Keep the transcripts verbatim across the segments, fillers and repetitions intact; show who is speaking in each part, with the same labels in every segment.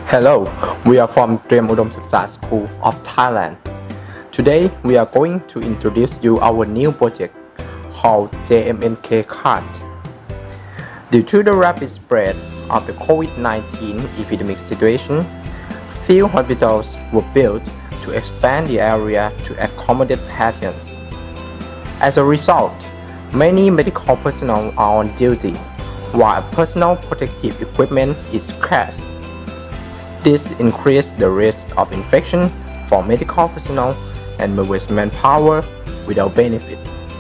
Speaker 1: Hello, we are from Triam Udom Siksa School of Thailand. Today, we are going to introduce you our new project called J M N K card. Due to the rapid spread of the COVID nineteen epidemic situation, few hospitals were built to expand the area to accommodate patients. As a result, many medical personnel are on duty, while personal protective equipment is scarce. This increased the risk of infection for medical personnel and may waste manpower without benefit.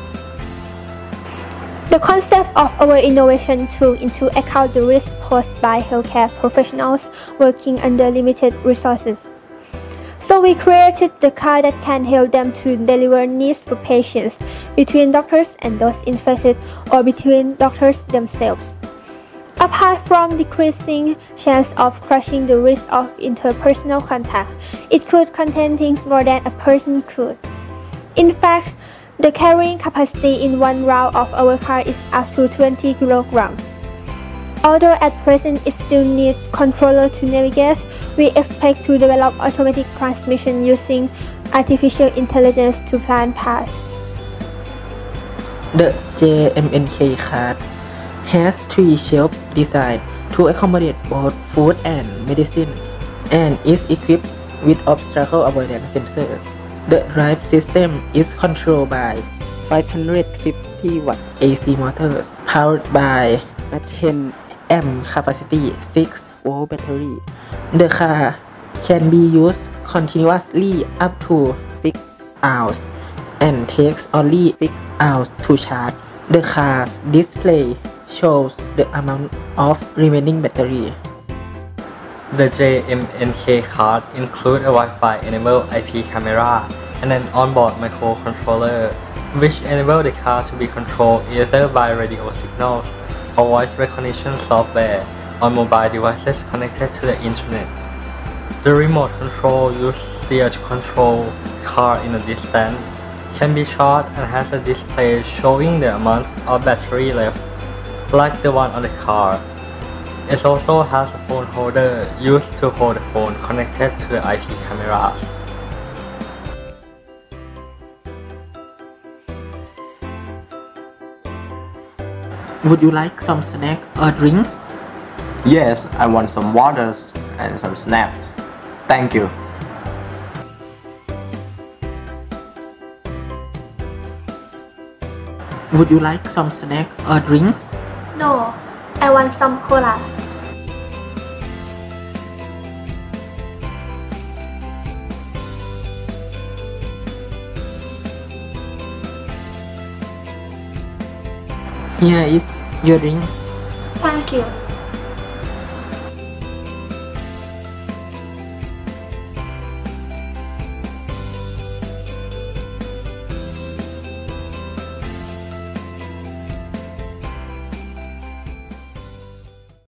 Speaker 2: The concept of our innovation took into account the risk posed by healthcare professionals working under limited resources. So we created the car that can help them to deliver needs for patients between doctors and those infected or between doctors themselves. Apart from decreasing chance of crushing the risk of interpersonal contact, it could contain things more than a person could. In fact, the carrying capacity in one round of our car is up to twenty kilograms. Although at present it still needs controller to navigate, we expect to develop automatic transmission using artificial intelligence to plan paths.
Speaker 3: The J M N K card has three shelves designed to accommodate both food and medicine, and is equipped with obstacle avoidance sensors. The drive system is controlled by five hundred fifty watt A C motors powered by a ten amp capacity six volt battery. The car can be used continuously up to six hours and takes only six hours to charge. The car's display shows the amount of remaining battery.
Speaker 4: The J M N K card includes a Wi-Fi enabled I P camera and an onboard microcontroller, which enable the car to be controlled either by radio signals or voice recognition software on mobile devices connected to the internet. The remote control used here to control the car in a distance can be charged and has a display showing the amount of battery left, like the one on the car. It also has a phone holder used to hold the phone connected to the I P camera.
Speaker 3: Would you like some snack or drinks?
Speaker 1: Yes, I want some waters and some snacks. Thank you.
Speaker 3: Would you like some snack or drinks?
Speaker 2: No, I want some cola.
Speaker 3: Here is your drink.
Speaker 2: Thank you.